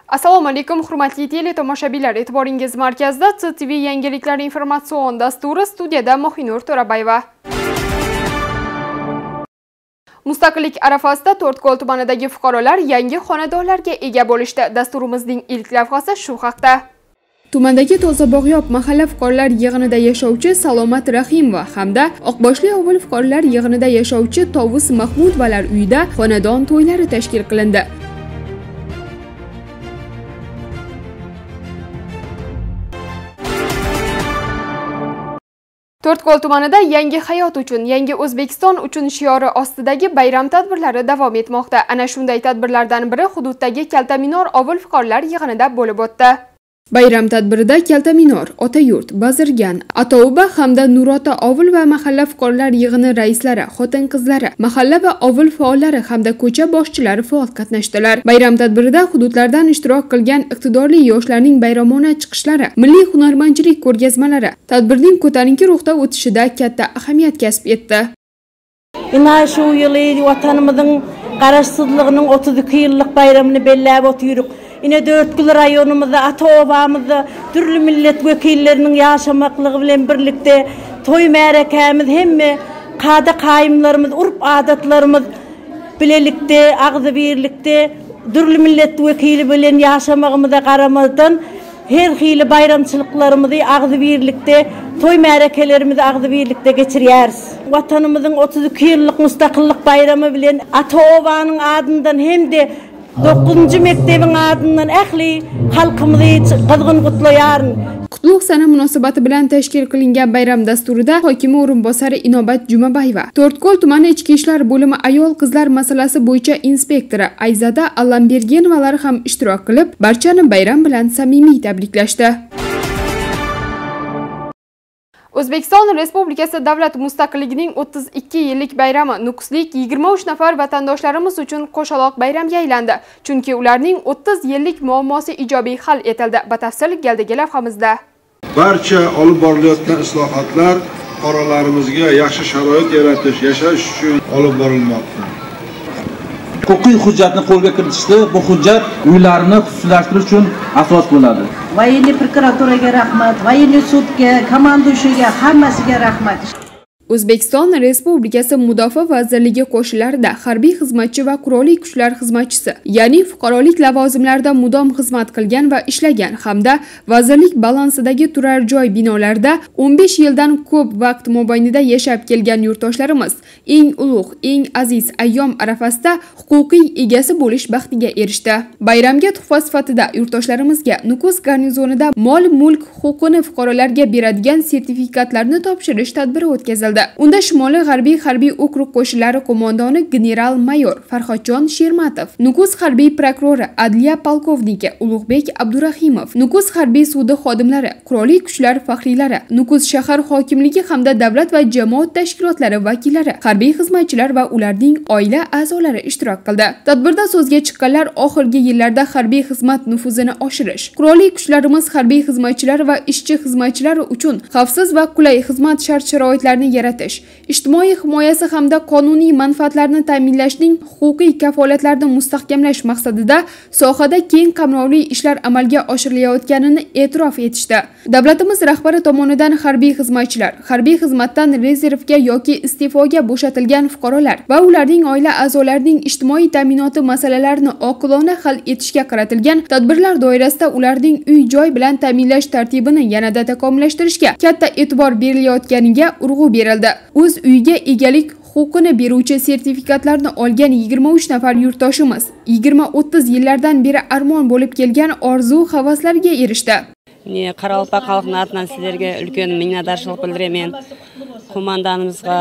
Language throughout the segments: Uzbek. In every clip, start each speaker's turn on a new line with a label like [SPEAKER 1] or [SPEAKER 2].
[SPEAKER 1] Assalomu alaykum, hurmatli teletomoshabinlar. E'tiboringiz markazida CTV yangiliklar informatsion dasturi, studiyada Mohinur To'rabayeva. Mustaqillik arafasida To'rtko'l tumanidagi fuqarolar yangi xonadonlarga ega bo'lishdi. Dasturimizning ilk lavhasi shu haqda. Tumandagi Tozabog'yob mahalla fuqarolar yig'inida yashovchi Salomat Rahimova hamda Oqboshli ovul fuqarolar yig'inida yashovchi Tovus Mahmudovalar uyida xonadon to'ylari tashkil qilindi. To'rtko'l tumanida yangi hayot uchun, yangi O'zbekiston uchun shiori ostidagi bayram tadbirlari davom etmoqda. Ana shunday tadbirlardan biri hududdagi Kaltaminor ovul fuqarolar yig'inida bo'lib o'tdi. Bayram tadbirida Kaltaminor, Otayurt, Bazirgan, Atouba hamda Nurota ovul va mahalla fuqarolar yig'ini raislari, xotin-qizlari, mahalla va ovul faollari hamda ko'cha boshchilari faol qatnashdilar. Bayram tadbirida hududlardan ishtirok qilgan iqtidorli yoshlarning bayramona chiqishlari, milliy hunarmandchilik ko'rgazmalari tadbirning ko'tarinki ruhda o'tishida katta ahamiyat kasb etdi.
[SPEAKER 2] Shu yili vatanimizning qarashsizligining 32 yillik bayramını bellab o'tiydik. Yine Dörtgül rayonumuzda, Atoobamızda türlü millet vekillerinin yaşamaklığı bilen birlikte toy merekemiz hemme kada kayımlarımız, urf adatlarımız bilelikte, ağzı birlikte türlü millet vekili bilen yaşamakımıza karamadan her hili bayramçılıklarımızı ağzı birlikte toy merekelerimizi ağzı birlikte geçiriyoruz. Vatanımızın 32 yıllık müstakillik bayramı bilen Atooba'nın adından hem de 9. mektebin adından ahli halkımızı qizg'in qutlayarın.
[SPEAKER 1] Qutlug' sana munosabati bilan tashkil qilingan bayram dasturida hokimi o'rinbosari Inobat Jumabayeva, To'rtko'l tumani ichki ishlar bo'limi ayol qizlar masalasi bo'yicha inspektori Ayzada Allambergenovalar ham ishtirok qilib, barchani bayram bilan samimiy tabriklashdi. O'zbekiston Respublikasi davlat mustaqilligining 32 yillik bayrami nukuslik 23 nafar vatandoshlarimiz uchun qo'shaloq bayramga aylandi. Chunki ularning 30 yillik muammosi ijobiy hal etildi. Batafsil galdagi lavhamizda.
[SPEAKER 3] Barcha olib borilayotgan islohotlar fuqarolarimizga yaxshi sharoit yaratish, yashash uchun olib borilmoqda.
[SPEAKER 4] Huquqiy hujjatni qo'lga kiritishda bu hujjat uylarni xususiylashtirish uchun asos bo'ladi.
[SPEAKER 2] Военный prokuraturaga rahmat, военный sudga, komandushiga, hammasiga rahmat.
[SPEAKER 1] O'zbekiston Respublikasi Mudofaa vazirligi qo'shinlarida harbiy xizmatchi va qurolli kuchlar xizmatchisi, ya'ni fuqarolik lavozimlarida mudom xizmat qilgan va ishlagan hamda vazirlik balansidagi turar joy binolarida 15 yildan ko'p vaqt mobaynida yashab kelgan yurtdoshlarimiz eng ulug', eng aziz ayyom arafasida huquqiy egasi bo'lish baxtiga erishdi. Bayramga tuhfa sifatida yurtdoshlarimizga Nukus garnizonida mol-mulk huquqini fuqarolarga beradigan sertifikatlarni topshirish tadbiri o'tkazildi. Unda Shimoliy G'arbiy harbiy okrug qo'shinlari qo'mondoni general-mayor Farhodjon Shermatov, Nukus harbiy prokurori, adliya polkovniki Ulug'bek Abdurahimov, Nukus harbiy sudi xodimlari, qurolli kuchlar faxriylari, Nukus shahar hokimligi hamda davlat va jamoat tashkilotlari vakillari, harbiy xizmatchilar va ularning oila a'zolari ishtirok qildi. Tadbirda so'zga chiqqanlar oxirgi yillarda harbiy xizmat nufuzini oshirish, qurolli kuchlarimiz harbiy xizmatchilari va ishchi xizmatchilari uchun xavfsiz va qulay xizmat shart-sharoitlarini yaratish, ijtimoiy himoyasi hamda qonuniy manfaatlarni ta'minlashning huquqiy kafolatlarini mustahkamlash maqsadida sohada keng qamrovli ishlar amalga oshirilayotganini e'tirof etishdi. Davlatimiz rahbari tomonidan harbiy xizmatchilar, harbiy xizmatdan rezervga yoki iste'foga bo'shatilgan fuqarolar va ularning oila a'zolarining ijtimoiy ta'minoti masalalarini oqilona hal etishga qaratilgan tadbirlar doirasida ularning uy-joy bilan ta'minlash tartibini yanada takomillashtirishga katta e'tibor berilayotganiga urg'u berildi. O'z uyiga egalik huquqini beruvchi sertifikatlarni olgan 23 nafar yurtdoshimiz 20-30 yillardan beri armon bo'lib kelgan orzu-havaslarga erishdi.
[SPEAKER 5] Qaralpa xalqning atынан sizlarga ulkan minnatdorchilik bildiraman. Qo'mondonimizga,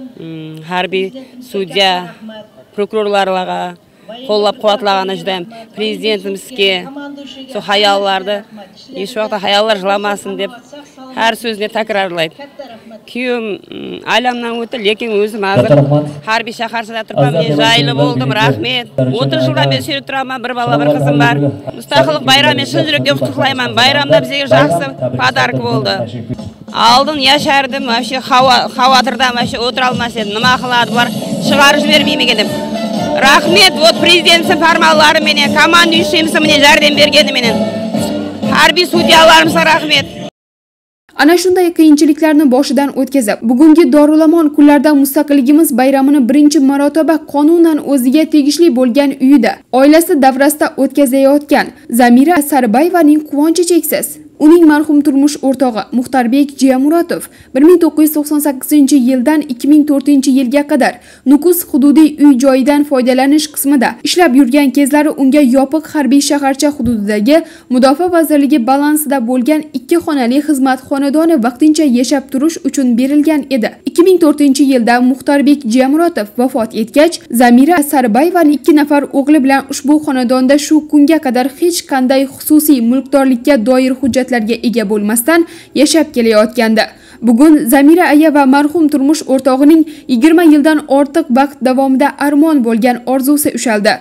[SPEAKER 5] harbiy sudya, prokurorlarga qo'llab-quvvatlagan juda prezidentimizga shu hayollarni hech vaqt hayollar jilamasin deb har so'zni takrorlaydi. Kuyum alamdan o'tdi, lekin o'zim hozir harbiy shaharsida turibman. Joyli bo'ldim, rahmat. 30 yildan beri shu turaman, bir bola, bir qizim bor. Mustaqillik bayramini chin yurakdan qutlayman. Bayramda bizga yaxshi pодарок bo'ldi. Oldin yashardim, mana shu xavotirda mana shu o'tira olmas edim. Nima qiladi bular? Chiqarib bermayman dedim. Rahmet, вот prezidentimiz farmonlari menen, komanduyishimizga meni yordam bergani menen. Harbiy sudyalarımıza rahmet.
[SPEAKER 1] Ana shunday qiyinchiliklarni boshidan o'tkazib, bugungi Dorulamon kunlarda mustaqilligimiz bayramini birinchi marotaba qonunan o'ziga tegishli bo'lgan uyida, oilasi davrasida o'tkazayotgan Zamira Sarbayevaning quvonchi cheksiz. Uning marhum turmush o'rtog'i Muxtarbek Jiyamuratov 1998-yildan 2004-yilga qadar Nukus hududiy uy joyidan foydalanish qismida ishlab yurgan kezlari unga yopiq harbiy shaharcha hududidagi Mudofaa vazirligi balansida bo'lgan 2 xonali xizmat xonadoni vaqtincha yashab turish uchun berilgan edi. 2004-yilda Muxtarbek Jiyamuratov vafot etgach, Zamira Sarbayevaning 2 nafar o'g'li bilan ushbu xonadonda shu kunga qadar hech qanday xususiy mulkdorlikka doir hujjat ega bo'lmasdan yashab kelayotgandi. Bugun Zamira aya va marhum turmush o'rtog'ining 20 yildan ortiq vaqt davomida armon bo'lgan orzusi ushaldi.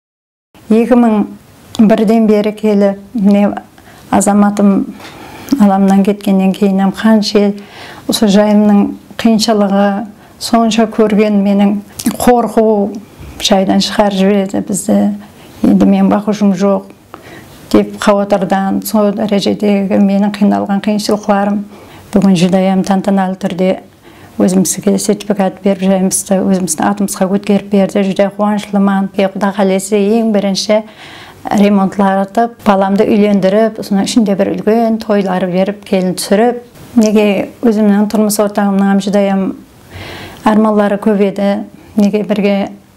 [SPEAKER 6] 2001dan beri kelib, azamatim alamdan ketgandan keyin ham qancha o'sha joyimning qiyinchiligi, soncha ko'rgan mening qo'rquv joydan chiqarib jibirdi bizni. Endi men baxushim yo'q deb xavotirdan son darajadagi mening qiynalgan qiyinchiliklarim bugun judayam tantanali turda o'zimizga sertifikat berib joyimizda o'zimizni atimizga o'tkazib berdi. Juda quvonchliman. Xudo xolasa eng birinchi remontlarni balamni uylantirib, shunday bir ulkan to'ylar berib, kelin tushirib, nega o'zimning turmush o'rtog'imning ham judayam armonlari ko'p edi. Nega birga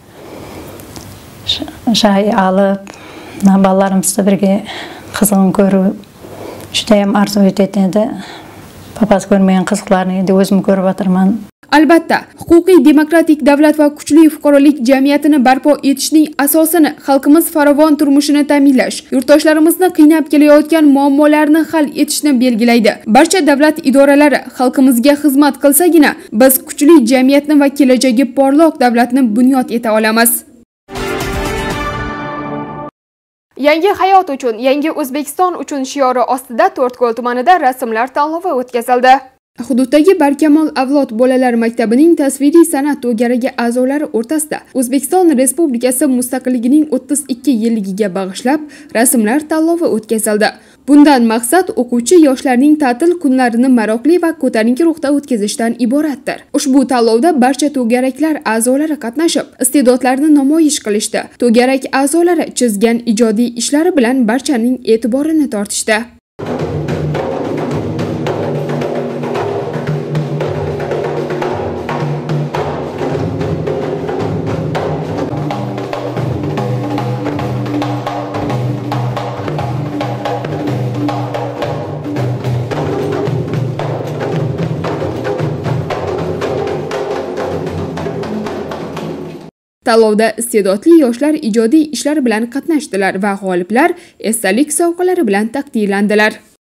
[SPEAKER 6] shay olib balalarımızda birge kızılın görüp, judayam arzu etedi. Papası görmeyen kızıklarını endi özüm görüp atırman.
[SPEAKER 1] Albatta, huquqiy demokratik davlat va kuchli fuqarolik jamiyatini barpo etishning asosini xalqimiz farovon turmushini ta'minlash, yurtdoshlarimizni qiynab kelayotgan muammolarni hal etishni belgilaydi. Barcha davlat idoralari xalqimizga xizmat qilsagina, biz kuchli jamiyatni va kelajagi porloq davlatni bunyod eta olamiz. Yangi hayot uchun, yangi O'zbekiston uchun shiori ostida To'rtko'l tumanida rasmlar tanlovi o'tkazildi. Hududdagi Barkamol avlod bolalar maktabining tasviriy san'at to'garagi a'zolari o'rtasida O'zbekiston Respublikasi mustaqilligining 32 yilligiga bag'ishlab rasmlar tanlovi o'tkazildi. Bundan maqsad o'quvchi yoshlarning ta'til kunlarini maroqli va ko'tarinki ruhda o'tkazishdan iboratdir. Ushbu tanlovda barcha to'garaklar a'zolari qatnashib, iste'dodlarini namoyish qilishdi. To'garak a'zolari chizgan ijodiy ishlari bilan barchaning e'tiborini tortishdi. Tanlovda iste'dodli yoshlar ijodiy ishlar bilan qatnashdilar va g'oliblar esdalik sovg'alari bilan taqdirlandilar.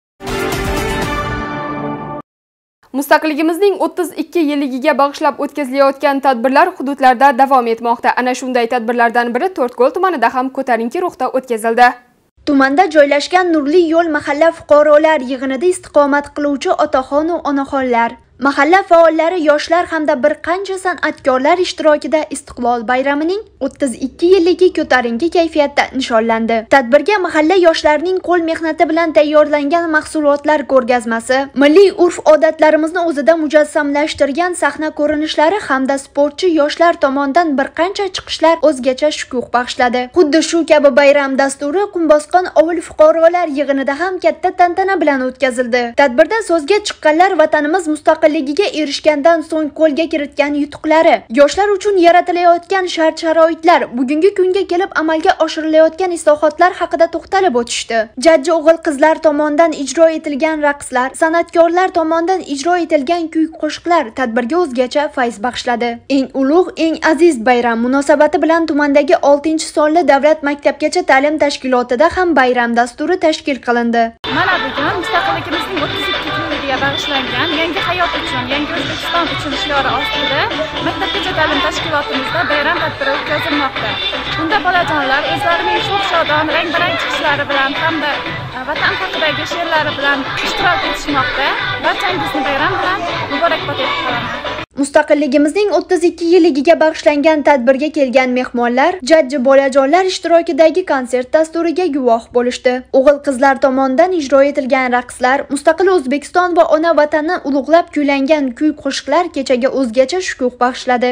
[SPEAKER 1] Mustaqilligimizning 32 yilligiga bag'ishlab o'tkazilayotgan tadbirlar hududlarda davom etmoqda. Ana shunday tadbirlardan biri To'rtko'l tumanida ham ko'tarinki ruhda o'tkazildi.
[SPEAKER 7] Tumanda joylashgan Nurli yo'l mahalla fuqarolar yig'inida istiqomat qiluvchi otaxon va onaxonlar, mahalla faollari, yoshlar hamda bir qancha san'atkorlar ishtirokida Istiqlol bayramining 32 yilligi ko'tarinki kayfiyatda nishonlandi. Tadbirga mahalla yoshlarining qo'l mehnati bilan tayyorlangan mahsulotlar ko'rgazmasi, milliy urf-odatlarimizni o'zida mujassamlashtirgan sahna ko'rinishlari hamda sportchi yoshlar tomonidan bir qancha chiqishlar o'zgacha shukuh bag'ishladi. Xuddi shu kabi bayram dasturi Qumbosqon ovul fuqarolar yig'inida ham katta tantana bilan o'tkazildi. Tadbirda so'zga chiqqanlar vatanimiz mustaqilligiga erishgandan so'ng qo'lga kiritgan yutuqlari, yoshlar uchun yaratilayotgan shart-sharoitlar, bugungi kunga kelib amalga oshirilayotgan islohotlar haqida to'xtalib o'tishdi. Jajji o'g'il-qizlar tomonidan ijro etilgan raqslar, san'atkorlar tomonidan ijro etilgan kuy-qo'shiqlar tadbirga o'zgacha fayz bag'ishladi. Eng ulug', eng aziz bayram munosabati bilan tumandagi 6-sonli davlat maktabgacha ta'lim tashkilotida ham bayram dasturi tashkil qilindi.
[SPEAKER 8] Mana bugun mustaqilligimizning 32 yilligiga bag'ishlangan yangi hayot uchun, yangi O'zbekiston uchun shiori ostida maktabgacha ta'lim tashkilotimizda bayram tadbiri o'tkazilmoqda. Bunda bolajonlar o'zlarining sho'x-shodon, rang-barang chiqishlari bilan hamda vatan haqidagi she'rlari bilan ishtirok etishmoqda. Barchangizni bayram bilan muborakbod etib qolaman.
[SPEAKER 7] Mustaqilligimizning 32 yilligiga bag'ishlangan tadbirga kelgan mehmonlar jajji bolajonlar ishtirokidagi konsert dasturiga guvoh bo'lishdi. O'g'il-qizlar tomonidan ijro etilgan raqslar, mustaqil O'zbekiston va ona vatanni ulug'lab kuylangan kuy-qo'shiqlar kechaga o'zgacha shukuh bag'ishladi.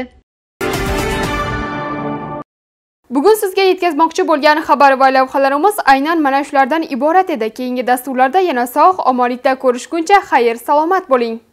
[SPEAKER 1] Bugun sizga yetkazmoqchi bo'lgan xabar va lavhalarimiz aynan mana shulardan iborat edi. Keyingi dasturlarda yana sog', omonlikda ko'rishguncha xayr, salomat bo'ling.